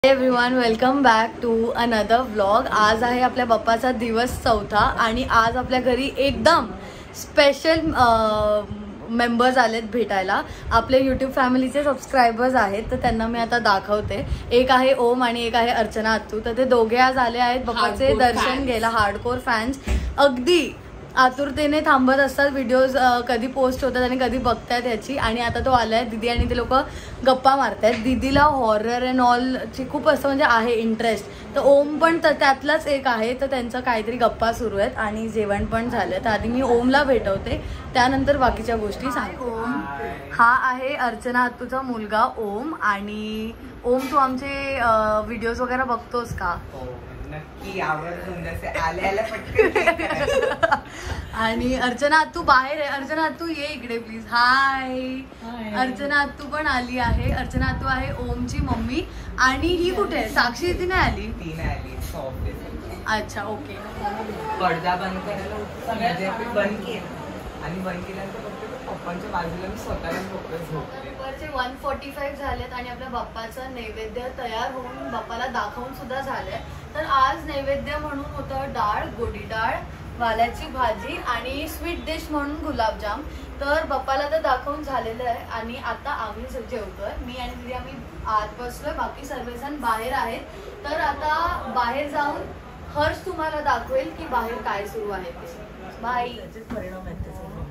Everyone, welcome back to another vlog. आज आहे आपल्या बाप्पाचा दिवस 4था आणि आज आपल्या घरी एकदम स्पेशल मेंबर्स आलेत भेटायला. आपले यूट्यूब फॅमिलीचे सबस्क्रायबर्स आहेत, तर त्यांना मी आता दाखवते. एक आहे ओम आणि एक आहे अर्चना अत्तू. तर ते दोघे आज आले आहेत बाप्पाचे दर्शन घ्यायला. हार्डकोर फॅन्स अगदी आतुरतेने थांबत असतात. व्हिडिओज कधी पोस्ट होतात आणि कधी बघतायत ह्याची. आणि आता तो आलाय. दीदी आणि ते लोक गप्पा मारतायत. दीदीला हॉरर अँड ऑलची खूप असं म्हणजे आहे इंटरेस्ट. तर ओम पण त्यातलाच एक आहे. तर त्यांचं काहीतरी गप्पा सुरू आहेत आणि जेवण पण झालं. तर आधी मी ओमला भेटवते, त्यानंतर बाकीच्या गोष्टी सांग. ओम हा आहे अर्चना अत्तूचा मुलगा ओम. आणि ओम, तू आमचे व्हिडिओज वगैरे बघतोस का? नक्की आवडून जसे आल्या पटकन. आणि अर्चना अत्तू बाहेर आहे. अर्चना अत्तू ये इकडे प्लीज. हाय. अर्चना अत्तू पण आली आहे. अर्चना अत्तू आहे ओमची मम्मी. आणि ही कुठे आहे? साक्षी ती नाही आली. ती नाही आली. अच्छा, ओके. पडदा बंद करायला बंद केलं आणि बंद केल्यानंतर पप्पांच्या बाजूला मी स्वतःला झोपले. 1:45 झालेत आणि आपल्या बाप्पाचं नैवेद्य तयार होऊन बाप्पाला दाखवून सुद्धा झालंय. तर आज नैवेद्य म्हणून होतं डाळ, गोडी डाळ, वाल्याची भाजी आणि स्वीट डिश म्हणून गुलाबजाम. तर बाप्पाला तर दाखवून झालेलं आहे आणि आता आम्ही जेवतोय. मी आणि दिदी आम्ही आत बसलोय, बाकी सर्वजण बाहेर आहेत. तर आता बाहेर जाऊन हर्ष तुम्हाला दाखवेल की बाहेर काय सुरू आहे ते. बाय. परिणाम आहेत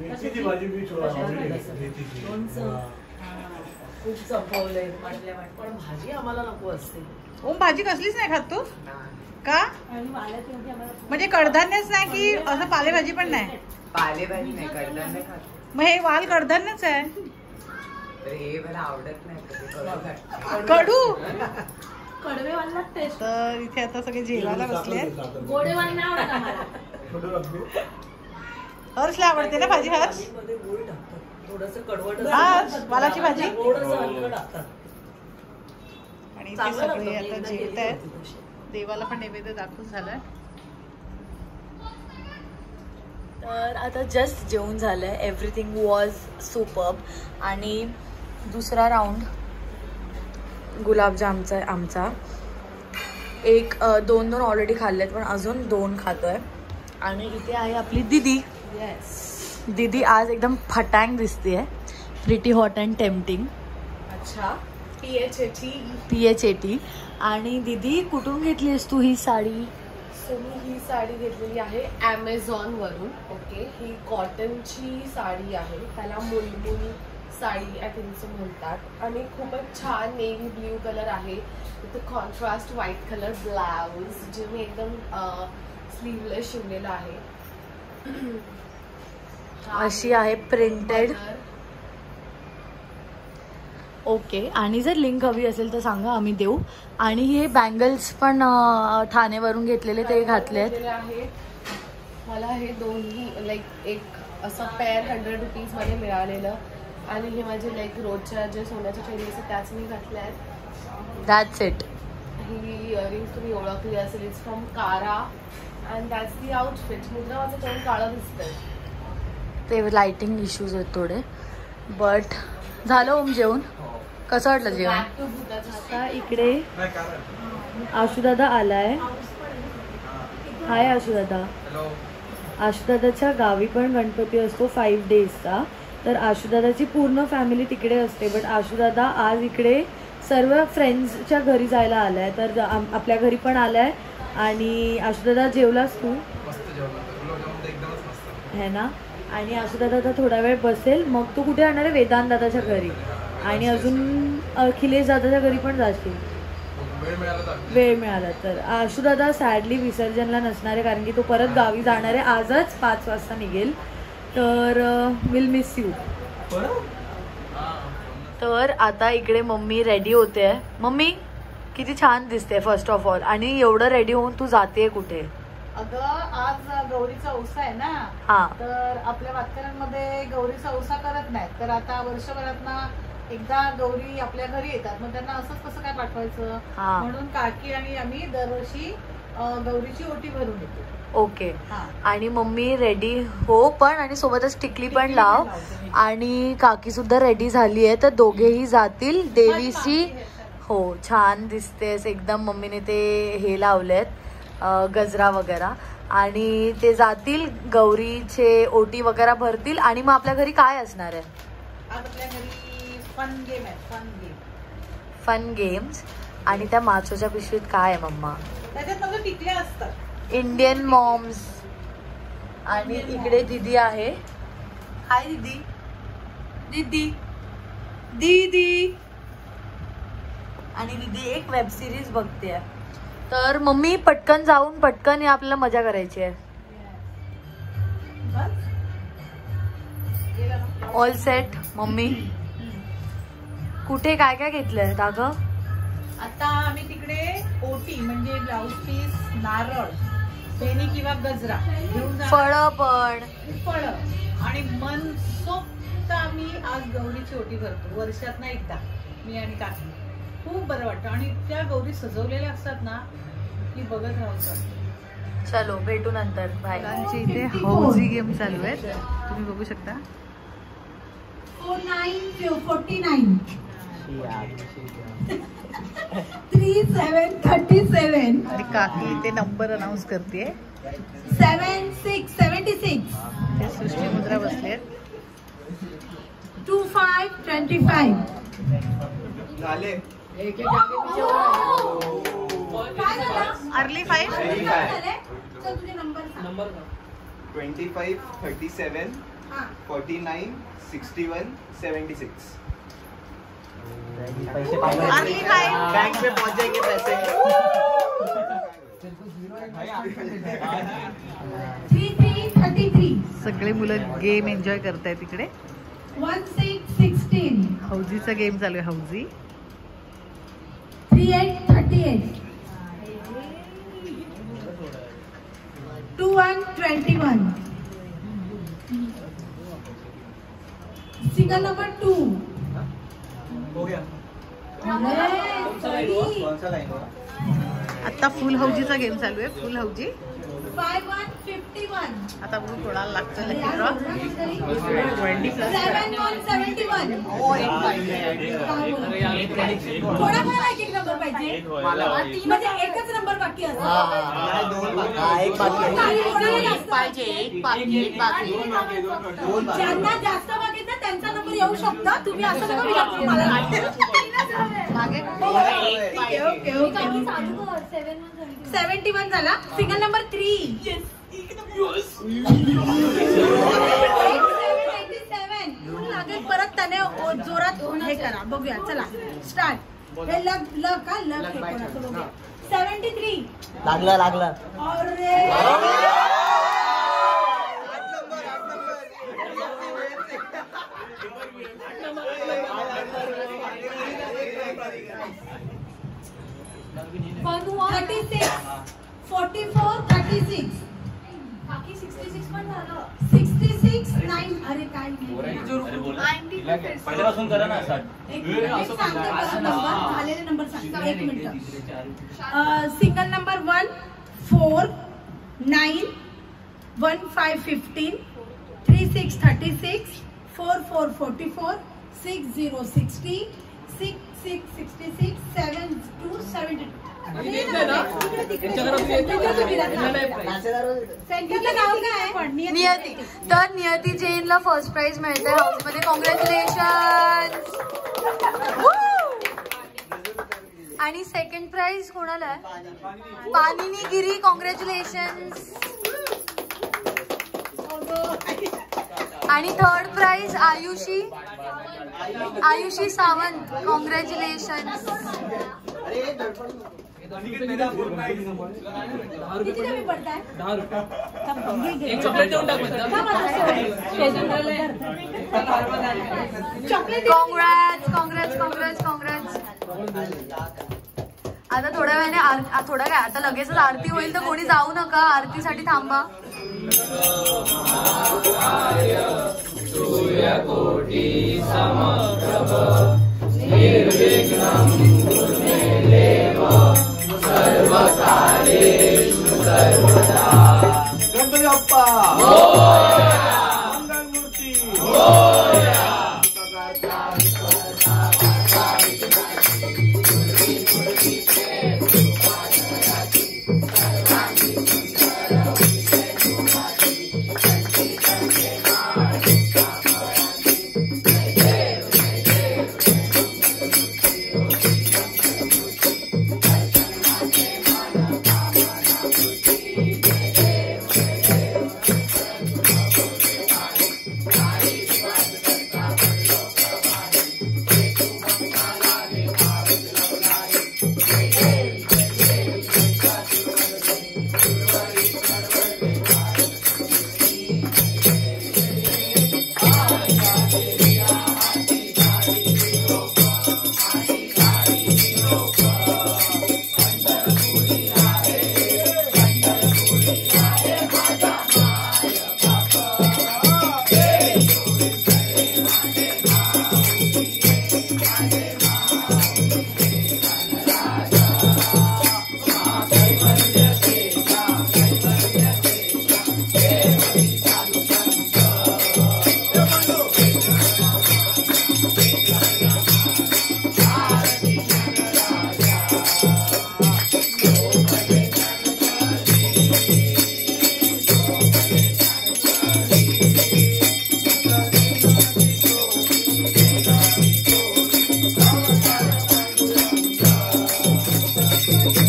खूप संपवलंय पण भाजी आम्हाला नको असते. ओम, भाजी कसलीच नाही खात तू का? म्हणजे कडधान्यच नाही की असं पालेभाजी पण नाही? पालेभाजी नाही, कडधान्य खात. मग हे वाल कडधान्यच आहे. तर हे मला आवडत नाही. कडू कडवे वाला टेस्ट. तर इथे आता सगळे जेवायला बसले. गोडे वाल नाही आवडत आम्हाला. हर्षला आवडते ना भाजी? हर्ष गुळ टाकतात, थोडस कडवट. वालाची भाजी. टाकतात. आणि इथे सगळे आता जेवत आहेत. देवाला पण नैवेद्य दाखवून झालाय. तर आता जस्ट जेवण झालंय. Everything was superb. आणि दुसरा राऊंड गुलाबजामचा आहे आमचा. दोन ऑलरेडी खाल्लेत, पण अजून 2 खातोय. आणि इथे आहे आपली दीदी. दीदी आज एकदम फटांग दिसतेय. Pretty hot and tempting. अच्छा, PHAT. आणि दीदी, कुठून घेतलीस तू ही साडी? सो मी ही साडी घेतलेली आहे ॲमेझॉन वरून. ओके, ही कॉटनची साडी आहे. त्याला mulmul sari I think so म्हणतात. आणि खूपच छान नेव्ही ब्ल्यू कलर आहे. तिथे कॉन्ट्रास्ट व्हाईट कलर ब्लाउज, जे मी एकदम स्लीवलेस शिवलेलं आहे. अशी आहे प्रिंटेड. ओके. आणि जर लिंक हवी असेल तर सांगा, आम्ही देऊ. आणि हे बँगल्स पण ठाणेवरून घेतलेले, ते घातले आहेत. मला हे दोन्ही लाईक एक असं पेअर 100 रुपीज मध्ये मिळालेलं. आणि हे माझे लाईक रोजच्या जे सोन्याच्या चेनी असतात त्याच मी घातल्या आहेत. That's it. ही इयरिंग्स तुम्ही ओळखली असेल, it's from Kara and that's the outfit. मुद्रा माझं तोंड काळं दिसतंय. ते लाइटिंग इश्यूज आहेत थोडे. बट झालं ओम जेवण. कसं वाटलं जेवण? आता इकडे आशुदादा आलाय. हाय आशुदादा. आशुदादाच्या गावी पण गणपती असतो 5 डेजचा. तर आशुदादाची पूर्ण फॅमिली तिकडे असते. बट आशुदादा आज इकडे सर्व फ्रेंड्सच्या घरी जायला आलाय. तर आपल्या घरी पण आलाय. आणि आशुदादा, जेवलास तू? है ना. आणि आशुदादा आता थोडा वेळ बसेल. मग तू कुठे जाणार आहे? वेदांत दादाच्या घरी. आणि अजून अखिलेश दादाच्या घरी पण जाशील वेळ मिळाला तर. आशुदादा सॅडली विसर्जनला नसणार आहे, कारण की तो परत गावी जाणार आहे. आजच 5 वाजता निघेल. तर विल मिस यू. तर आता इकडे मम्मी रेडी होते. मम्मी, किती छान दिसते फर्स्ट ऑफ ऑल. आणि एवढं रेडी होऊन तू जाते कुठे? अगं, आज गौरीचा औसा आहे ना. हा. तर आपल्या वातकऱ्यांमध्ये गौरीचा औसा करत नाहीत. तर आता वर्षभरात ना एकदा गौरी आपल्या घरी येतात. मग त्यांना असंच कसं काय पाठवायचं, म्हणून काकी आणि आम्ही दरवर्षी गौरीची ओटी भरून येतो. ओके. आणि मम्मी रेडी हो पण, आणि सोबतच टिकली पण लाव. आणि काकी सुद्धा रेडी झाली आहे. तर दोघेही जातील देवीची हो छान दिसतेस एकदम. मम्मीने ते हे लावलेत गजरा वगैरे आणि ते जातील गौरीचे ओटी वगैरे भरतील आणि मग आपल्या घरी काय असणार आहे? आज आपल्या घरी फन गेम आहे. Fun games. आणि त्या माचोच्या पिशवीत काय आहे मम्मा? त्याच्यात माझं टिकल्या असतात. Indian moms. आणि इकडे दीदी आहे. हाय दीदी. दीदी दीदी. आणि दीदी एक वेब सिरीज बघते. तर मम्मी पटकन जाऊन पटकन आपल्याला मजा करायची आहे. All set mummy. कुठे काय काय घेतलंय दाखव. आता आम्ही तिकडे ओटी म्हणजे ब्लाऊज पीस, नारळ, फेनी किंवा गजरा घेऊन फळं पण फळं आणि मनसोक्त आम्ही आज गौरीची ओटी भरतो वर्षात ना एकदा. मी आणि काकी खूप बरं वाटतं आणि त्या गौरी सजवलेल्या असतात ना की बघत राहायचं. चलो भेटू नंतर. बाय. इथे हौजी गेम चालू आहेत तुम्ही बघू शकता. 4949 3737 आणि काकी इथे नंबर अनाऊन्स करते. 7676 ते सृष्टी मुद्रा बसले. 2525 झाले. अर्ली 5 तुझे नंबर सांग. 25 37 49 61 76. अर्ली 5 बैंक में पहुंच जाएंगे पैसे. 3333 सगळे मुलं गेम एन्जॉय करतायत तिकडे. 1616 हौजीचा गेम चालू आहे. Housie 3838 2121 single number 2. हो गया. आता फुल हौजीचा गेम चालू आहे. फुल हौजी 5151 आता बघू कोणाला लागतं. 7171 थोडा मला एक नंबर पाहिजे म्हणजे एकच नंबर बाकी असतो. ज्यांना जास्त मागितलं त्यांचा नंबर येऊ शकतो. तुम्ही असं नका विचारू मला. ओके ओके 71 झाला. सिंगल नंबर 3 लागेल परत त्याने जोरात हे करा. बघूया चला स्टार्ट. हे लग का लग 73 लागला. अरे $36 44 36 बाकी 66 पण झालं. 66 9 अरे काय पहिल्यापासून करा ना. झालेले नंबर सांग. एक मिनिट. Single number 1 4 9 1 5 15 3 6 36 4 4 44 6 0 60 6 6 66 7 2 72. सेंटरला नाव काय? नियती. तर नियती जैनला फर्स्ट प्राइज मिळते हाऊस मध्ये. कॉंग्रॅच्युलेशन. आणि सेकंड प्राइज कोणाला आहे? पानिनी गिरी. कॉंग्रॅच्युलेशन. आणि third prize Ayushi Sawant. Congratulation. किती कमी पडताय? कॉंग्रॅट्स. आता थोड्या वेळाने थोडा काय आता लगेचच आरती होईल तर कोणी जाऊ नका. आरतीसाठी थांबा. सूर्यकोटी समप्रभ निर्विघ्नं कुरु मे देव सर्वकार्येषु सर्वदा. गणपती बाप्पा मंगलमूर्ती.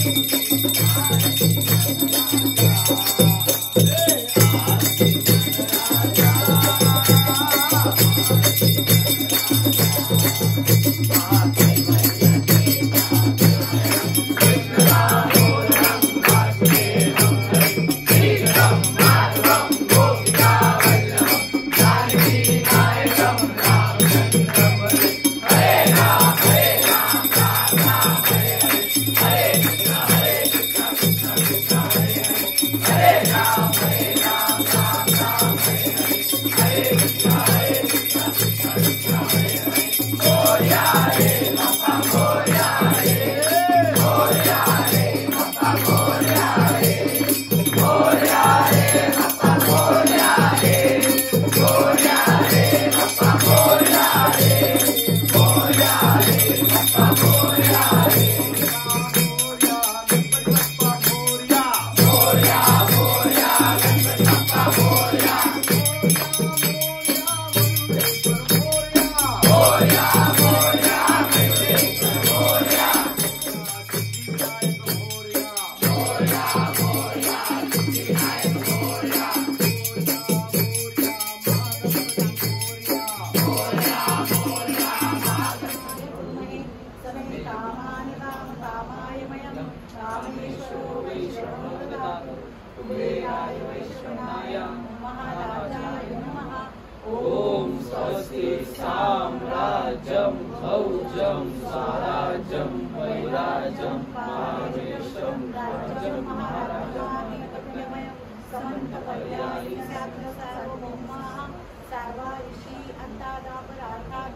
साम्राज्यं भौजं साराज्यं वैराज्यं महावेशं राजं महाराजाधिपत्यमय समन्तपर्यायी सार्वभौमाः सर्वा ऋषि अन्तादापरार्थात्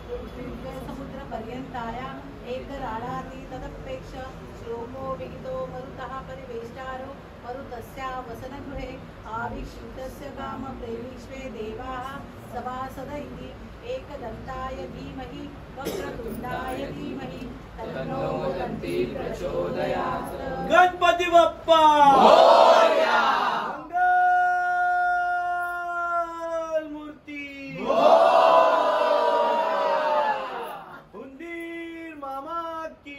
समुद्रपर्यन्तायाम् एकराडाति तदपेक्ष श्लोको विहितो मरुतः परिवेष्टारो मरुतस्य वसनगृहे आविष्कृतस्य कामप्रेमीष्वे देवाः सभासद इति एकदन्ताय धीमहि वक्रतुण्डाय धीमहि तन्नो दन्ती प्रचोदयात्। गणपती बाप्पा मोरया, मंगल मूर्ती उंदीर मामा की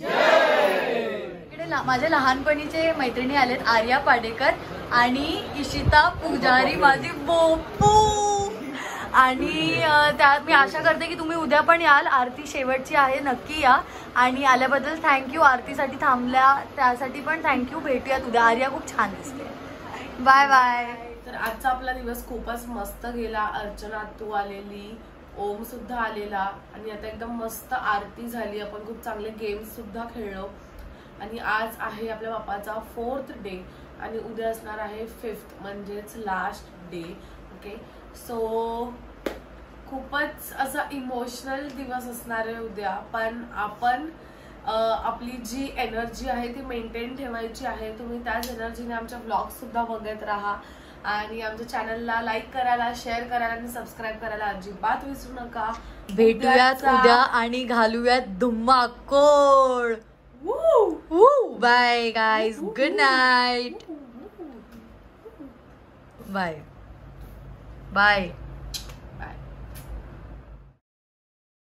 इकडे माझ्या लहानपणीचे मैत्रिणी आलेत, आर्या पाडेकर आणि इशिता पुजारी, माझी बोपू. आणि त्या मी आशा करते की तुम्ही उद्या पण याल. आरती शेवटची आहे, नक्की या. आणि आल्याबद्दल थँक्यू. आरतीसाठी थांबल्या त्यासाठी पण थँक्यू. भेटूयात उद्या. आर्या खूप छान दिसते. Bye bye. तर आजचा आपला दिवस खूपच मस्त गेला. अर्चना तू आलेली, ओम सुद्धा आलेला आणि आता एकदम मस्त आरती झाली. आपण खूप चांगले गेम्स सुद्धा खेळलो. आणि आज आहे आपल्या बाप्पाचा 4th डे आणि उद्या असणार आहे 5th म्हणजेच लास्ट डे. ओके, सो खूपच असा इमोशनल दिवस असणार आहे उद्या. पण आपण आपली जी एनर्जी आहे ती मेंटेन ठेवायची आहे. तुम्ही त्याच एनर्जीने आमच्या ब्लॉग्स सुद्धा बघत राहा आणि आमच्या चॅनलला लाईक करायला, शेअर करायला आणि सबस्क्राईब करायला अजिबात विसरू नका. भेटूयात उद्या आणि घालूयात धुम्माकोळ. Bye guys, good night. Bye bye.